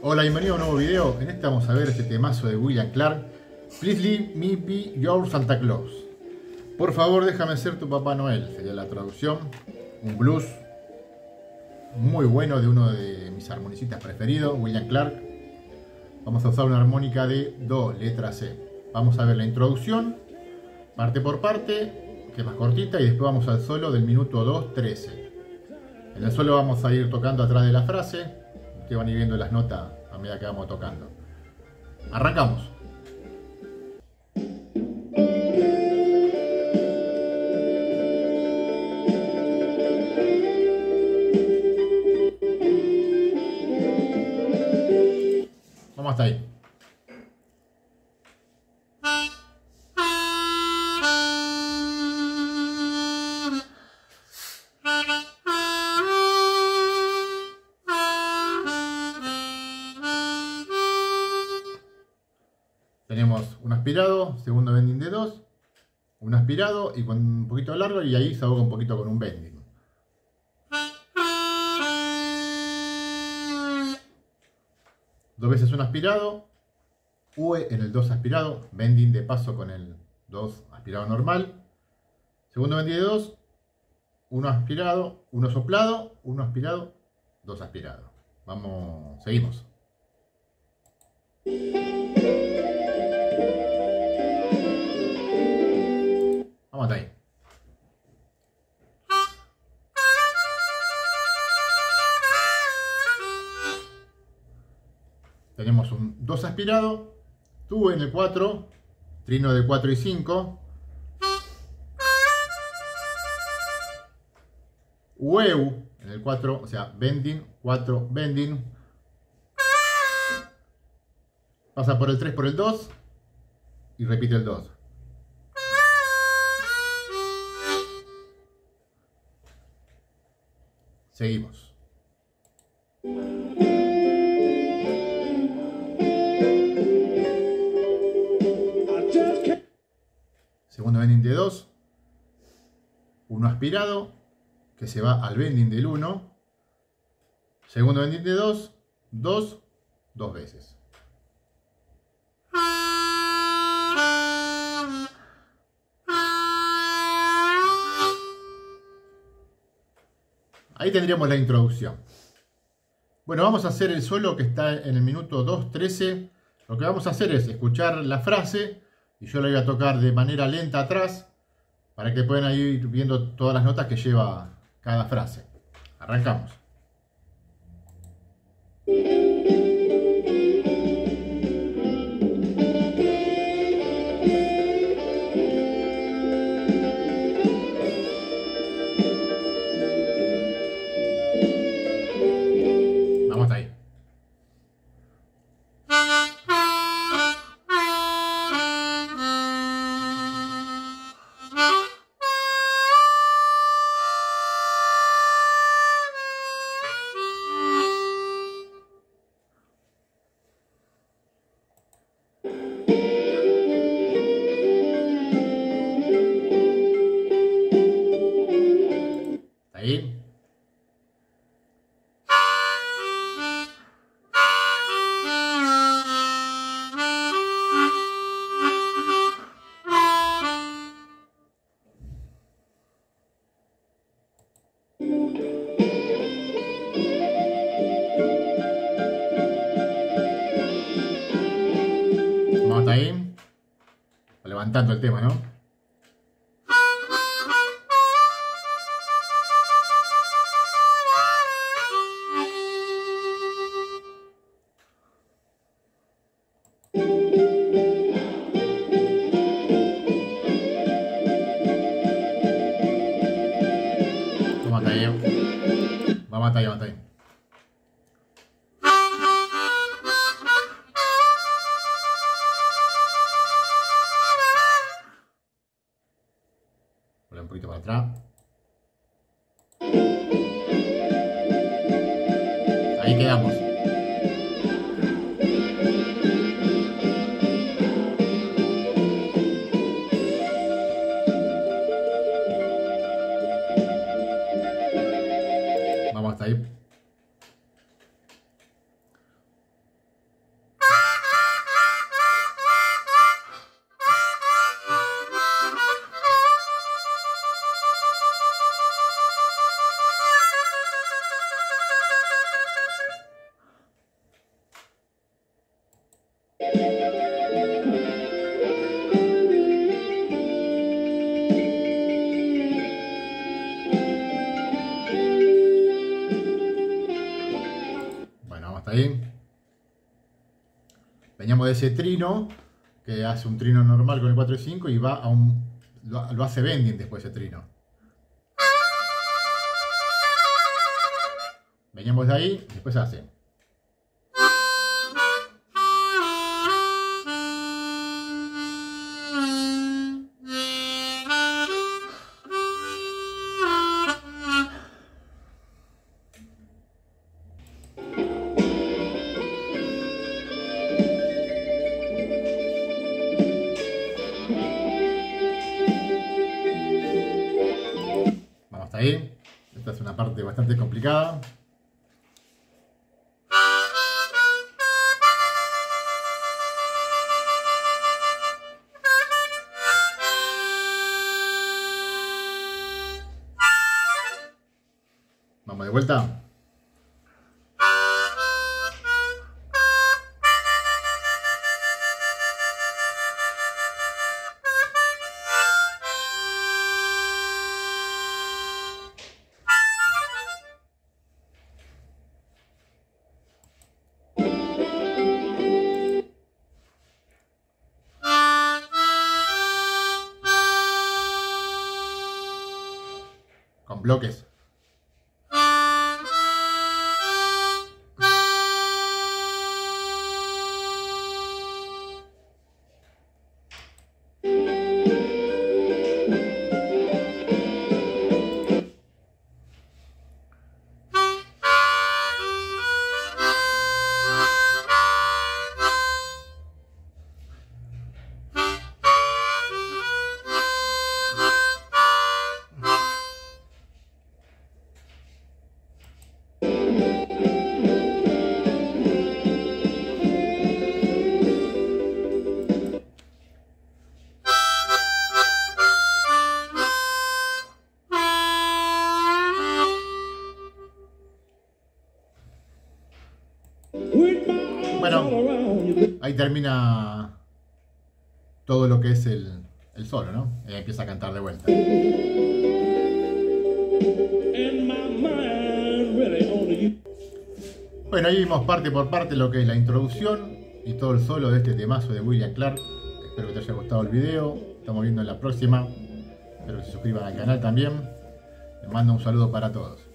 Hola, bienvenido a un nuevo video. En este vamos a ver este temazo de William Clark, Please Let Me Be Your Santa Claus. Por favor, déjame ser tu Papá Noel, sería la traducción. Un blues muy bueno de uno de mis armonicistas preferidos, William Clark. Vamos a usar una armónica de Do, letra C. Vamos a ver la introducción, parte por parte, que es más cortita, y después vamos al solo del minuto 2:13. En el solo vamos a ir tocando atrás de la frase. Ustedes van a ir viendo las notas a medida que vamos tocando. Arrancamos. Vamos hasta ahí. Tenemos un aspirado, segundo bending de 2, un aspirado y con un poquito largo, y ahí se ahoga un poquito con un bending. Dos veces un aspirado, UE en el 2 aspirado, bending de paso con el 2 aspirado normal, segundo bending de 2, uno aspirado, uno soplado, uno aspirado, 2 aspirado. Vamos, seguimos. Vamos hasta ahí. Tenemos un 2 aspirado, tubo en el 4, trino de 4 y 5, UEU en el 4, o sea, bending, 4 bending, pasa por el 3 por el 2 y repite el 2. Seguimos. Segundo bending de 2, uno aspirado que se va al bending del 1, segundo bending de 2, 2, 2 veces. Ahí tendríamos la introducción. Bueno, vamos a hacer el solo que está en el minuto 2:13. Lo que vamos a hacer es escuchar la frase y yo la voy a tocar de manera lenta atrás para que puedan ir viendo todas las notas que lleva cada frase. Arrancamos. Vamos hasta ahí. Ahí. Vamos hasta ahí. Levantando el tema, ¿no? Vamos hasta ahí. Vamos hasta ahí, vamos hasta ahí. Volver un poquito para atrás. Ahí quedamos. Vamos hasta ahí. hasta ahí. Veníamos de ese trino, que hace un trino normal con el 4 y 5 y va a lo hace bending después ese trino. Veníamos de ahí, después hace. Vamos hasta ahí. Esta es una parte bastante complicada. Vamos de vuelta. Con bloques. Bueno, ahí termina todo lo que es el solo, ¿no? Y ahí empieza a cantar de vuelta. Bueno, ahí vimos parte por parte lo que es la introducción y todo el solo de este temazo de William Clark. Espero que te haya gustado el video. Estamos viendo en la próxima. Espero que se suscriban al canal también. Les mando un saludo para todos.